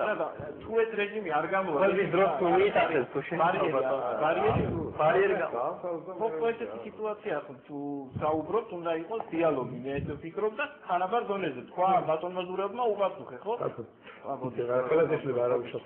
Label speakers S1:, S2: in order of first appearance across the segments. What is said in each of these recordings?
S1: არა თუ ეს რეჟიმი არ გამოვა
S2: ყველის დროს თუ მიიტანეს თუ
S1: ბარიერი ხო ესეთი სიტუაცია თუ საუბრობთ უნდა იყოს დიალოგი მე ეს ვფიქრობ და თანაბარ დონეზე თქვა ბატონმა ზურაბმა უპასუხე ხო
S3: ყველას შეიძლება არ აუშავო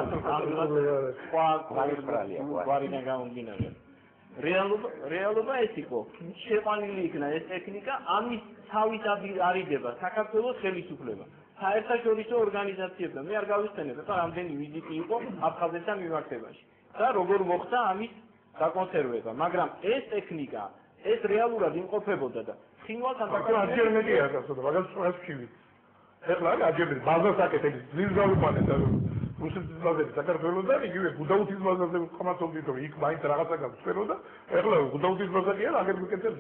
S1: გვარიდან გამომდინარე რეალობა ეს იყო შეყვანილი იქნა ეს ტექნიკა ამის თავის არიდება საქართველოს ხელისუფლება საერთაშორისო ორგანიზაციებთან მე არ გავიხსენებ ხა რამდენი ვიზიტი იყო აფხაზეთთან მიმართებაში და როგორ მოხდა ამის დაკონსერვება მაგრამ ეს ტექნიკა ეს რეალურად იმყოფებოდა და ხინვალთან
S3: დაკავშირებით აჯერმეტია გასწოდა მაგას სწორად ეხლა აჯერმეტი ბაზას აკეთებს ძილ გავიყვანეთ რუსეთის ბაზები საქართველოსთან იგივე გუდაუთის ბაზაზე ხმათობდით რომ იქ მაინც რაღაცა გავწეროდა ეხლა გუდაუთის ბაზა კი არა აგერ მიკეთებს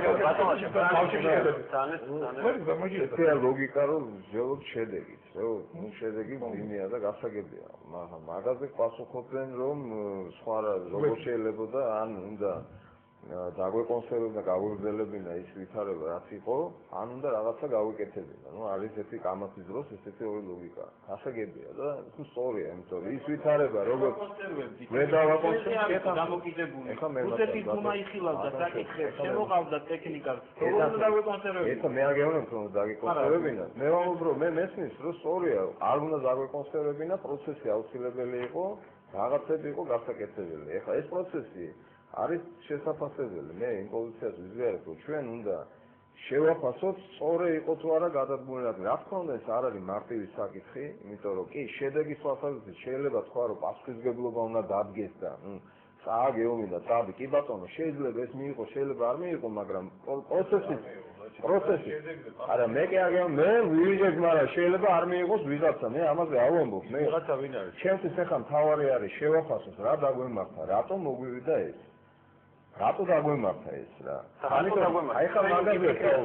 S4: ეს ლოგიკა რომ ზეოთ შედეგით ნუ შედეგი მინია და გასაგებია მაგაზე პასუხობენ რომ სხვა როგორ შეიძლება და ან უნდა დაგვეკონსერვებინა გავუგრძელებინა ის ვითარება რაც იყო ან უნდა რაღაცა გავიკეთებინა ნუ არის ესეთი კამათის დროს ესეთი ორი ლოგიკა გასაგებია და თუ სწორია იმიტომ ის ვითარება როგორ მე დავაკონსერვებ დამოკიდებული რუსეთის დუმა იხილავდა საკითხებს შემოყავდა ტექნიკას როგორ უნდა დავეკონსერვებინა ეს მე აგეუბნებ რომ დაგეკონსერვებინა მე ვამბობ რომ მე მესმის რომ სწორია არ უნდა დავეკონსერვებინა პროცესი აუცილებელი იყო რაღაცები იყო გასაკეთებელი ეხლა ეს პროცესი არის შესაძლებელი მე იმ პოზიციას ვიზიარებ რომ ჩვენ უნდა შევაფასოთ სწორი იყო თუ არა გადადგმული რა თქმა უნდა ეს არ არის მარტივი საკითხი იმიტომ რომ კი შედეგის თვალსაზრისით შეიძლება თქვა რომ პასუხისმგებლობა უნდა დადგეს და წააგეომი და წადი კი ბატონო შეიძლება ეს მიიღო შეიძლება არ მიიღო მაგრამ პროცესი არა მე კი აგეომი მე ვიჟებ მაგრამ შეიძლება არ მიიღოს ვიღაცა მე ამაზე არ ვამბობ მე ვიღაცა ვინ არის ჩემთვის ახლა მთავარი არის შევაფასოთ რა დაგვემართა რატომ მოგვივიდა ეს რატო დაგვემართა ეს რა? აი ხა მაგაზე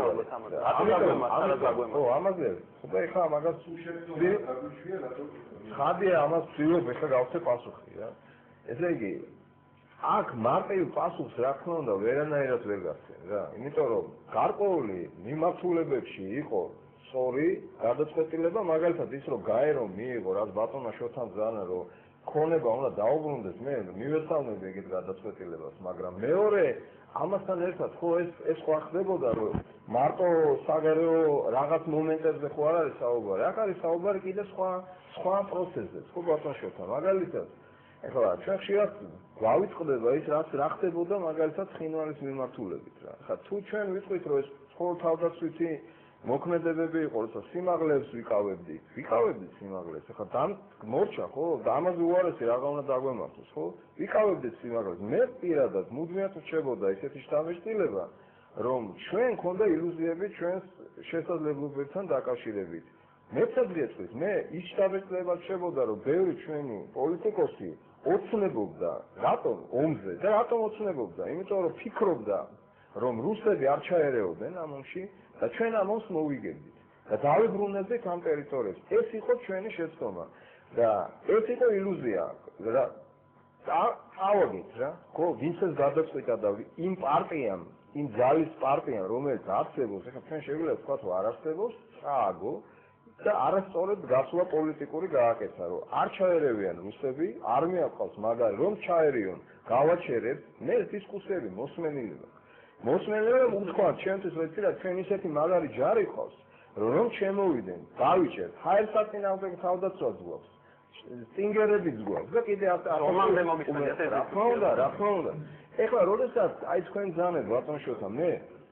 S4: ხო ამაზე ხოდა ეხა მაგას ხადია ამას ვცდილობ ეხა გავხსე პასუხი რა ესე იგი აქ მარტივ პასუხს რა თქმა უნდა ვერანაირად ვერ გასცენ რა იმიტომ რომ გარკვეული მიმართულებებში იყო სწორი გადაწყვეტილება მაგალითად ის რომ გაერო მიიღო რაც ბატონმა შოთამ ზანა რომ ქონება უნდა დაუბრუნდეს მე მივესალმები ეგეთ გადაწყვეტილებას მაგრამ მეორე ამასთან ერთად ხო ეს ხო ხდებოდა რომ მარტო საგარეო რაღაც მომენტებზე ხო არ არის საუბარი აქ არის საუბარი კიდე სხვა პროცესზე ხო ბატონ შოთა მაგალითად ეხლა ჩვენ ხშირად გავიწყდება ის რა ხდებოდა მაგალითად ხინვალის მიმართულებით რა ხა თუ ჩვენ ვიტყვით რომ ეს ხო თავდაცვითი მოქმედებები იყო როცა სიმაღლეს ვიკავებდით სიმაღლეს ახლა მორჩა ხო და ამაზე უარესი რაღა უნდა დაგვემართოს ხო ვიკავებდით სიმაღლეს მე პირადად მუდმივად რჩებოდა ესეთი შთამბეჭდილება რომ ჩვენ ქონდა ილუზიები ჩვენს შესაძლებლობებთან დაკავშირებით მეცადრიეთქვის მე ის შთამბეჭდილება რჩებოდა რომ ბევრი ჩვენი პოლიტიკოსი ოცნებობდა რატომ ომზე და რატომ ოცნებობდა იმიტომ რომ ფიქრობდა რომ რუსები არ ჩაერეოდნენ ამ ომში და ჩვენ ამ ომს მოვიგებდით და დავიბრუნებდით ამ ტერიტორიებს ეს იყო ჩვენი შეცდომა და ეს იყო ილუზია რა ავაგეთ რა ხო ვინც ეს გადაწყვიტა და იმ პარტიამ იმ ძალის პარტიამ რომელიც არსებობს ეხლა ჩვენ შეგვიძლია ვთქვათ რომ არ არსებობს წააგო და არასწორად გასვლა პოლიტიკური გააკეთა რომ არ ჩაერევიან რუსები არმია ყავს მაგარი რომ ჩაერიონ გავაჩერებ მე დისკუსიები მოსმენელობა უთქვა ჩემთვის ვიცი რა ჩვენ ისეთი მაგარი ჯარი ყავს რომ შემოვიდნენ დავიჭერთ ჰაერსაწინააღმდეგო თავდაცვაც გვაქვს სტინგერებიც გვაქვს და კიდე
S2: რომამდე მომიხდეთ
S4: რა თქმა უნდა ეხლა როდესაც აი თქვენ ძანეთ ბატონ შოთა მე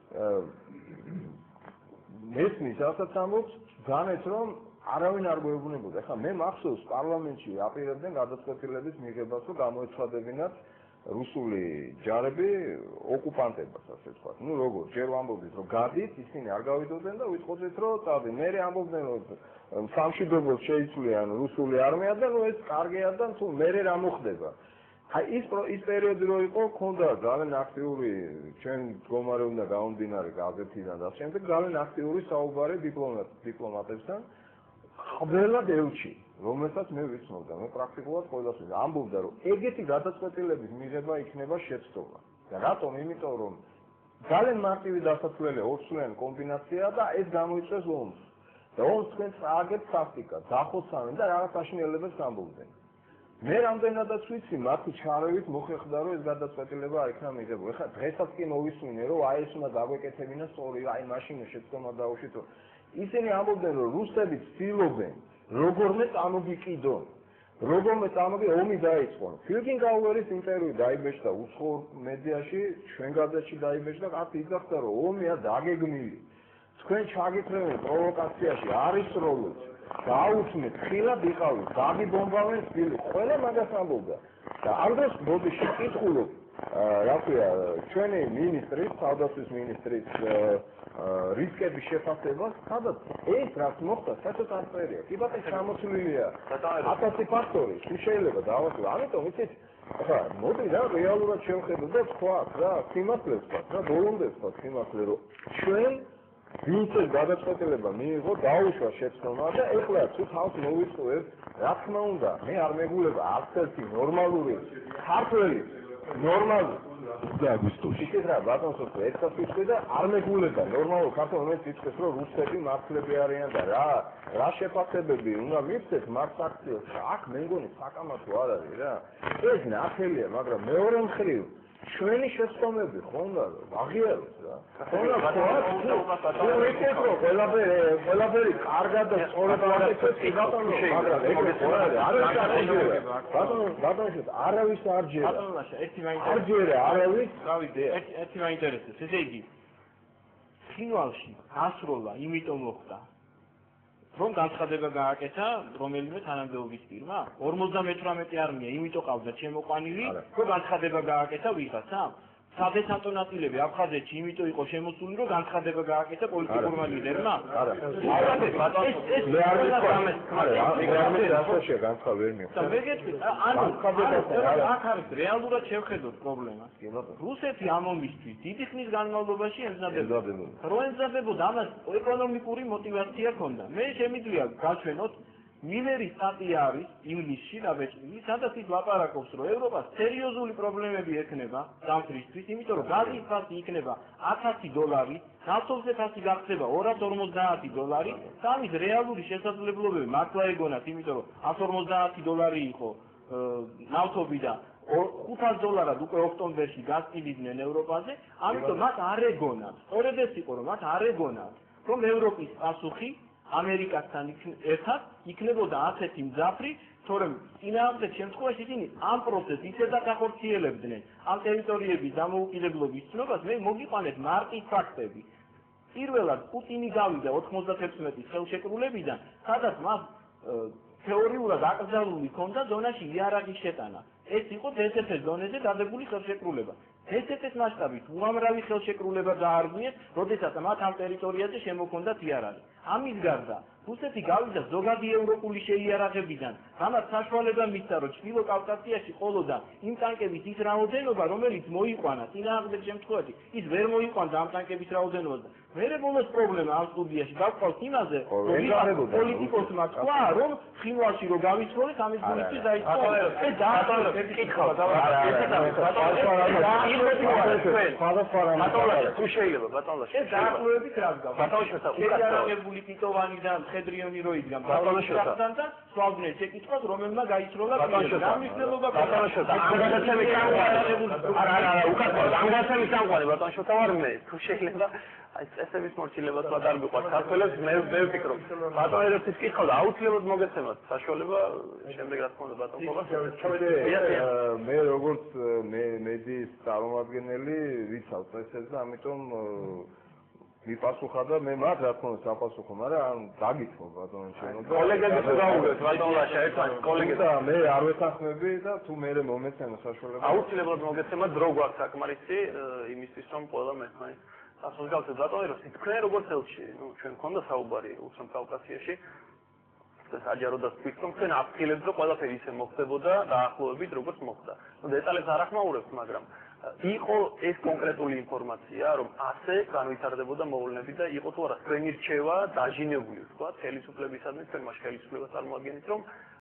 S4: მესმის რასაც ამბობთ ძანეთ რომ არავინ არ გვეუბნებოდა ეხლა მე მახსოვს პარლამენტში აპირებდნენ გადაწყვეტილების მიღებას რომ გამოეცხადებინათ რუსული ჯარები ოკუპანტებას ასე ვთქვათ. ნუ როგორ ჯერ ვამბობდით რომ გადით ისინი არ გავიდოდნენ და ვიტყოდით რომ წავდი. მერე ამბობდნენ რომ სამშვიდობოს შეიცვლიან რუსული არმია და ნუ ეს კარგია და თუ მერე რა მოხდება. აი ის პერიოდი რო იყო, ქონდა ძალიან აქტიური ჩვენ მდგომარეობდა გამომდინარე გაზეთიდან და შემდეგ ძალიან აქტიური საუბარი დიპლომატებთან ყველად ელჩი რომელსაც მე ვიცნობ და მე პრაქტიკულად ყველას ამბობდა რომ ეგეთი გადაწყვეტილების მიღება იქნება შეცდომა და რატომ იმიტომ რომ ძალიან მარტივი დასასრულელი ორსულიანი კომბინაცია და ეს გამოიწვევს ომს და ომს თქვენ წააგებთ სასტიკად, დახოცავენ და რაღაც აშინელებებს ამბობდნენ. მე რამდენადაც ვიცი, მათი ჩარევით მოხერხდა, რომ ეს გადაწყვეტილება არ იქნა მიღებული. ეხლა დღესაც კი მოვისმინე, რომ აი ეს უნდა დაგვეკეთებინა სწორი, აი მაშინ შეცდომა დაუშვით. ისინი ამბობდნენ, რომ რუსები ცდილობენ როგორმე წამოგიყიდონ. Როგორმე წამოგი ომი დაიწყო. ფილგინგაუერის ინტერვიუ დაიბეჭდა უცხოურ მედიაში, ჩვენ გაზეთში დაიბეჭდა, კაცი იძახდა, რომ ომია დაგეგმილი. თქვენ ჩაგიქრევენ პროვოკაციაში, არის როლიც. გაუჩნეთ, ხილად იყავით, დაგიბომბავენ სპილი. ყველა მაგას ამბობდა. და ამ დროს მოდი შეკითხულობ, რა ქვია, ჩვენი მინისტრის, თავდაცვის მინისტრის რისკების შეფასებას, სადაც ეს რაც მოხდა, საერთოდ არ წერია. კი ბატონო, ჩამოთვლილია 1000 ფაქტორი, თუ შეიძლება დავასრულო. ამიტომ იცით, ახლა მოდი რა რეალურად შევხედოთ და თქვათ რა, სიმართლეს ვთქვათ რა, ბოლომდე ვთქვათ სიმართლე, რომ ჩვენ ვინც ეს გადაწყვეტილება მიიღო, დაუშვა შეცდომა და ეხლა თუ თავს მოვიწვევთ, რა თქმა უნდა, მე არ მეგულება არც ერთი ნორმალური ქართველი ნორმალური და აგვისტოში. ისეთ რა ბატონო, ერთად ვიწყე და არ მეგულება ნორმალურ ქართველ მომენტს ვიწყეს, რომ რუსები მართლები არიან და რა შეფასებები უნდა მივცეთ მართ აქციას. აქ მე მგონი საკამათო არ არის რა. ეს ნახელია, მაგრამ მეორე მხრივ ჩვენი შეცდომები ხონდა აღიაროთ რა. ხონდა ყველაფერი კარგად და სწორად ვაკეთებთ, ბატონო, მაგრამ ბატონო, არავის არ ჯერა.
S1: ბატონო ლაშა, ერთი
S4: არ ჯერა, არავის
S1: ერთი მაინტერესებს. ესე იგი, ხინვალში ასროლა იმიტომ მოხდა, რომ განცხადება გააკეთა რომელიმე თანამდებობის პირმა 58 არმია იმიტომ ყავდა შემოყვანილი, რომ განცხადება გააკეთა ვიღაცამ. სადესანტო ნაწილები აფხაზეთში იმიტომ იყო შემოსული, რომ განცხადება გააკეთა პოლიტიკურმა ლიდერმა.
S4: არა. მე არ ვიცი, განცხადება ვერ მიიღო.
S1: და ვეგეთქვით, ანუ აქ არის რეალურად შევხედოთ პრობლემას. რუსეთი ამ ომისთვის დიდი ხნის განმავლობაში ემზადებოდა. რო ემზადებოდა, ამას ეკონომიკური мотиваცია ჰქონდა. მე შემიძლია გაჩვენოთ მილერის სტატია არის ივნისში დაბეჭდილი, სადაც ის ლაპარაკობს, რომ ევროპას სერიოზული პრობლემები ექნება დამთვრისთვის, იმიტომ რომ გაზის ფასი იქნება $1000, ნავთობზე ფასი გახდება $250 და ამის რეალური შესაძლებლობები მართლა ეგონათ, იმიტომ რომ $150 იყო ნავთობი და $500 უკვე ოქტომბერში გასწიდნენ ევროპაზე, ამიტომ მათ არ ეგონათ. სწორედ ეს იყო, რომ მათ არ ეგონათ, რომ ევროპის პასუხი ამერიკასთან ერთად იქნებოდა ასეთი მძაფრი, თორემ წინააღმდეგ შემთხვევაში ისინი ამ პროცესს ისედაც ახორციელებდნენ. ამ ტერიტორიების დამოუკიდებლობის ცნობას მე მოგიყვანეთ მარტივ ფაქტები. პირველად პუტინი გავიდა 96 ხელშეკრულებიდან, სადაც მას თეორიულად აკრძალული ჰქონდა ზონაში იარაღის შეტანა. ეს იყო დსთ-ის ზონაზე დადებული ხელშეკრულება. დსთ-ის მასშტაბით უამრავი ხელშეკრულება დაარღვიეს, როდესაც მათ ამ ტერიტორიაზე შემოჰქონდათ იარაღი. ამის გარდა რუსეთი გავიდა ზოგადი ევროპული შეიარაღებიდან, რამაც საშუალება მისცა, რომ ჩრდილო კავკასიაში ყოლოდა იმ ტანკების ის რაოდენობა, რომელიც მოიყვანა წინააღმდეგ შემთხვევაში, ის ვერ მოიყვანდა ამ ტანკების რაოდენობას. მერე ბოლოს პრობლემა ამ სტუდიაში გავყავს იმაზე, რომ პოლიტიკოსმა თქვა, რომ ხინვალში რო გავიცხოვრეთ, ამის გულისთვის დაიწყო. ეს დააწყო კითხვა და
S2: თუ შეიძლება ბატონო
S1: ეს დაახლოებით რას გავს? შეიარაღებული ტიტოვანი და მხედრიონი რო იდგა ბატონოშთან და სვავდნენ შეკითხვას, რომელმა გაიცროლა გამისნელობა
S2: ბატონოშთა. ამ გადაცემის სამყარო არა, უკაცრავად ამ გადაცემის სამყარო ბატონოშთა ვარ მე. თუ შეიძლება აი წესების მორჩილებაც არ მიყვარს ქართველებს, მე ვფიქრობ. ბატონერების კითხვა და აუცილებლად მოგეცემათ საშუალება შემდეგ რა თქმა უნდა ბატონ კობა.
S4: მე როგორც მედიის წარმომადგენელი ვიცავ წესებს და ამიტომ მიპასუხა და მე მათ რა თქმა უნდა საპასუხო, მაგრამ დაგითხოვ ბატონო შენო და
S2: კოლეგებს გაუგეთ ბატონ ლაშა ერთად კოლეგებს
S4: და მე არ ვეთანხმები და თუ მე მომეცემა საშუალება
S2: აუცილებლად მოგეცემათ დრო გვაქვს საკმარისი იმისთვის რომ ყველა მეთმაი ასოს გავცეთ ბატონეროსი თქვენ როგორც ელჩი ჩვენ მქონდა საუბარი უსრამ კავკასიაში საჯარო და თქვით რომ თქვენ აფრთხილებთ რომ ყველაფერი ისე მოხდებოდა დაახლოებით როგორც მოხდა დეტალებს არ ახმაურებთ მაგრამ იყო ეს კონკრეტული ინფორმაცია რომ ასე განვითარდებოდა მოვლენები და იყო თუ არა თქვენი რჩევა დაჟინებული თქვა ხელისუფლებისადმი თქვენ მას ხელისუფლებას წარმოადგენთ რომ